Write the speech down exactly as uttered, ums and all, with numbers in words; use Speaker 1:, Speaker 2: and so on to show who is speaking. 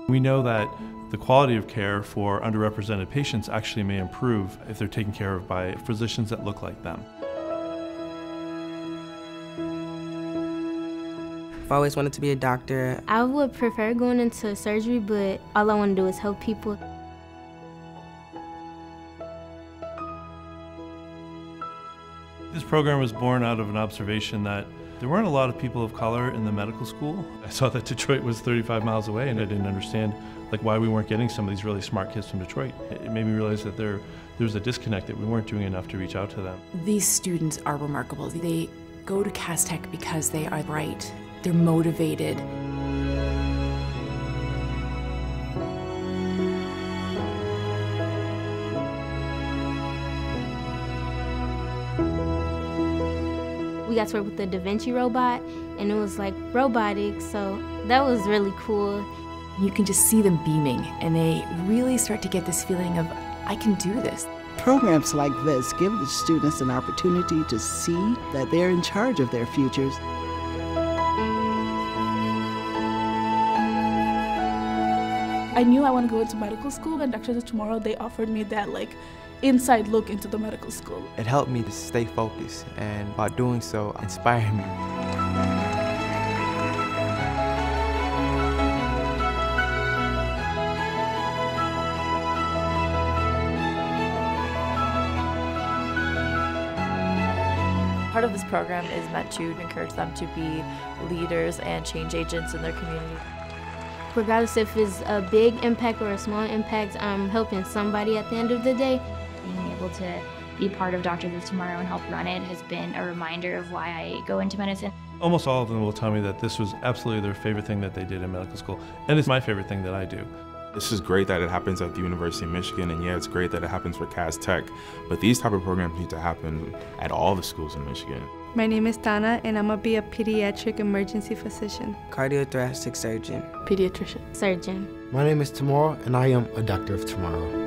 Speaker 1: We know that the quality of care for underrepresented patients actually may improve if they're taken care of by physicians that look like them.
Speaker 2: I've always wanted to be a doctor.
Speaker 3: I would prefer going into surgery, but all I want to do is help people.
Speaker 1: This program was born out of an observation that there weren't a lot of people of color in the medical school. I saw that Detroit was thirty-five miles away, and I didn't understand like why we weren't getting some of these really smart kids from Detroit. It made me realize that there, there was a disconnect, that we weren't doing enough to reach out to them.
Speaker 4: These students are remarkable. They go to Cass Tech because they are bright, they're motivated.
Speaker 3: We got to work with the Da Vinci robot, and it was like robotics, so that was really cool.
Speaker 4: You can just see them beaming, and they really start to get this feeling of, I can do this.
Speaker 5: Programs like this give the students an opportunity to see that they're in charge of their futures.
Speaker 6: I knew I wanted to go into medical school, and Doctors of Tomorrow, they offered me that like inside look into the medical school.
Speaker 7: It helped me to stay focused, and by doing so, inspired me.
Speaker 8: Part of this program is meant to encourage them to be leaders and change agents in their community.
Speaker 3: Regardless if it's a big impact or a small impact, I'm helping somebody at the end of the day.
Speaker 9: Being able to be part of Doctors of Tomorrow and help run it has been a reminder of why I go into medicine.
Speaker 1: Almost all of them will tell me that this was absolutely their favorite thing that they did in medical school, and it's my favorite thing that I do.
Speaker 10: This is great that it happens at the University of Michigan, and yeah, it's great that it happens for Cass Tech, but these type of programs need to happen at all the schools in Michigan.
Speaker 11: My name is Dana, and I'm going to be a pediatric emergency physician.
Speaker 2: Cardiothoracic surgeon.
Speaker 3: Pediatrician. Surgeon.
Speaker 12: My name is Tamara, and I am a Doctor of Tomorrow.